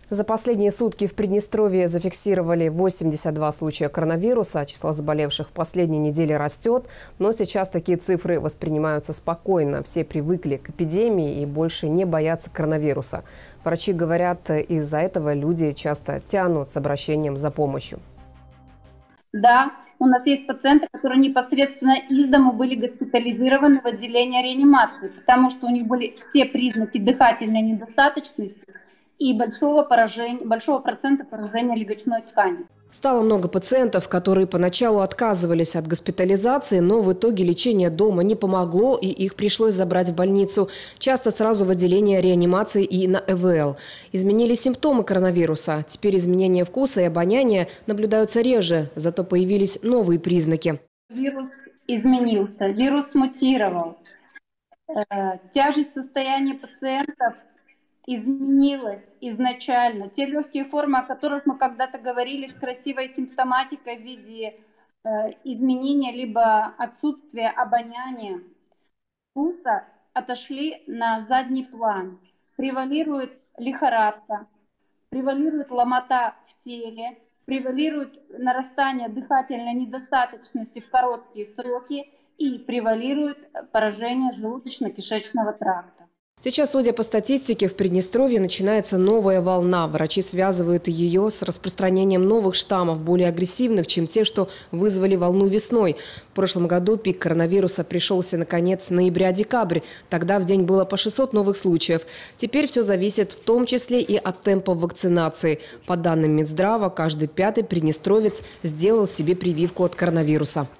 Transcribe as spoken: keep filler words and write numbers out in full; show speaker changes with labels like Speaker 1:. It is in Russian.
Speaker 1: За последние сутки в Приднестровье зафиксировали восемьдесят два случая коронавируса. Число заболевших в последние недели растет, но сейчас такие цифры воспринимаются спокойно. Все привыкли к эпидемии и больше не боятся коронавируса. Врачи говорят, из-за этого люди часто тянут с обращением за помощью.
Speaker 2: Да, у нас есть пациенты, которые непосредственно из дому были госпитализированы в отделение реанимации, потому что у них были все признаки дыхательной недостаточности и большого, поражения, большого процента поражения легочной ткани.
Speaker 1: Стало много пациентов, которые поначалу отказывались от госпитализации, но в итоге лечение дома не помогло, и их пришлось забрать в больницу. Часто сразу в отделение реанимации и на э вэ эл. Изменились симптомы коронавируса. Теперь изменения вкуса и обоняния наблюдаются реже, зато появились новые признаки.
Speaker 2: Вирус изменился, вирус мутировал. Тяжесть состояния пациентов изменилась изначально. Те легкие формы, о которых мы когда-то говорили, с красивой симптоматикой в виде э, изменения либо отсутствия обоняния, вкуса, отошли на задний план. Превалирует лихорадка, превалирует ломота в теле, превалирует нарастание дыхательной недостаточности в короткие сроки и превалирует поражение желудочно-кишечного тракта.
Speaker 1: Сейчас, судя по статистике, в Приднестровье начинается новая волна. Врачи связывают ее с распространением новых штаммов, более агрессивных, чем те, что вызвали волну весной. В прошлом году пик коронавируса пришелся на конец ноября-декабрь. Тогда в день было по шестьсот новых случаев. Теперь все зависит в том числе и от темпа вакцинации. По данным Минздрава, каждый пятый приднестровец сделал себе прививку от коронавируса.